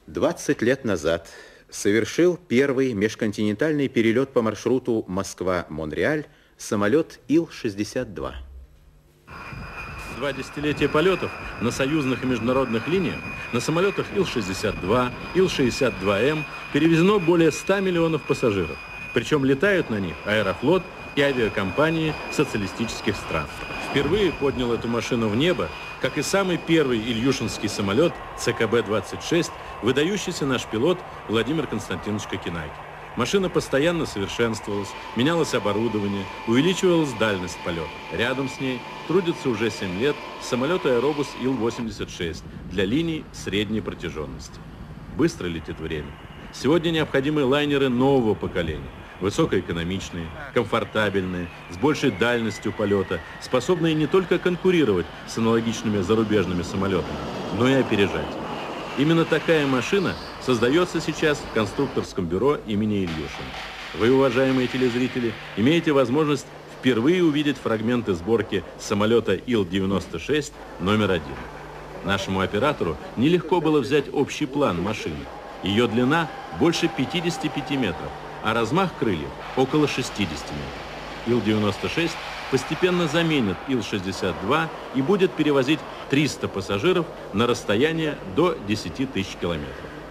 20 лет назад совершил первый межконтинентальный перелет по маршруту Москва-Монреаль самолет Ил-62. Два десятилетия полетов на союзных и международных линиях на самолетах Ил-62, Ил-62М перевезено более 100 миллионов пассажиров. Причем летают на них Аэрофлот и авиакомпании социалистических стран. Впервые поднял эту машину в небо, как и самый первый ильюшинский самолет ЦКБ-26, выдающийся наш пилот Владимир Константинович Кокинай. Машина постоянно совершенствовалась, менялось оборудование, увеличивалась дальность полета. Рядом с ней трудится уже 7 лет самолет Аэробус Ил-86 для линий средней протяженности. Быстро летит время. Сегодня необходимы лайнеры нового поколения. Высокоэкономичные, комфортабельные, с большей дальностью полета, способные не только конкурировать с аналогичными зарубежными самолетами, но и опережать. Именно такая машина создается сейчас в конструкторском бюро имени Ильюшина. Вы, уважаемые телезрители, имеете возможность впервые увидеть фрагменты сборки самолета Ил-96 номер 1. Нашему оператору нелегко было взять общий план машины. Ее длина больше 55 метров, а размах крыльев около 60 метров. Ил-96 постепенно заменит Ил-62 и будет перевозить 300 пассажиров на расстояние до 10 тысяч километров.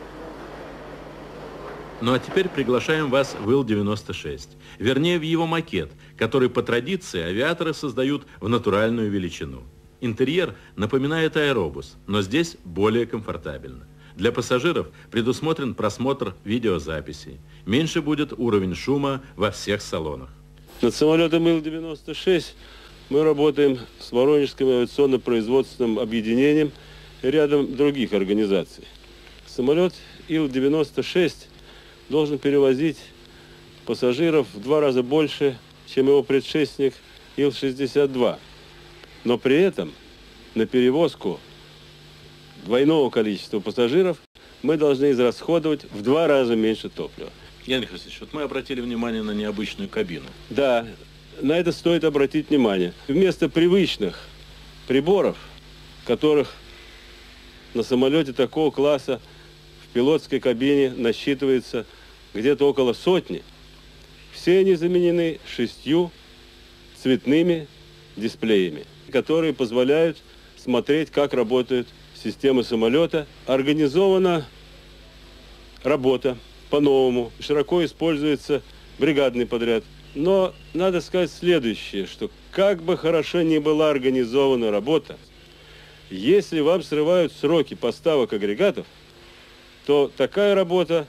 Ну а теперь приглашаем вас в Ил-96, вернее в его макет, который по традиции авиаторы создают в натуральную величину. Интерьер напоминает аэробус, но здесь более комфортабельно. Для пассажиров предусмотрен просмотр видеозаписей. Меньше будет уровень шума во всех салонах. Над самолетом Ил-96 мы работаем с Воронежским авиационно-производственным объединением и рядом других организаций. Самолет Ил-96 должен перевозить пассажиров в 2 раза больше, чем его предшественник Ил-62. Но при этом на перевозку двойного количества пассажиров мы должны израсходовать в 2 раза меньше топлива. Генрих Васильевич, вот мы обратили внимание на необычную кабину. Да, на это стоит обратить внимание. Вместо привычных приборов, которых на самолете такого класса в пилотской кабине насчитывается где-то около 100, все они заменены 6 цветными дисплеями, которые позволяют смотреть, как работают системы самолета. Организована работа по-новому, широко используется бригадный подряд. Но надо сказать следующее, что как бы хорошо ни была организована работа, если вам срывают сроки поставок агрегатов, то такая работа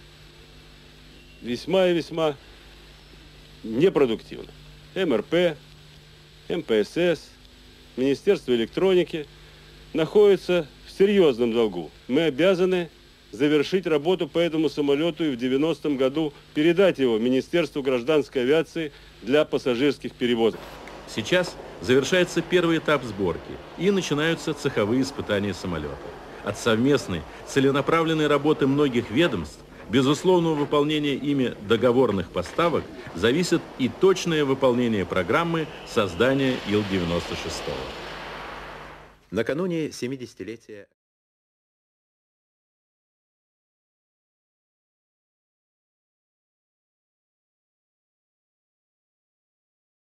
весьма и весьма непродуктивна. МРП, МПСС, Министерство электроники находится в серьезном долгу. Мы обязаны завершить работу по этому самолету и в 90-м году передать его Министерству гражданской авиации для пассажирских перевозок. Сейчас завершается первый этап сборки и начинаются цеховые испытания самолета. От совместной, целенаправленной работы многих ведомств, безусловного выполнения ими договорных поставок зависит и точное выполнение программы создания Ил-96. Накануне 70-летия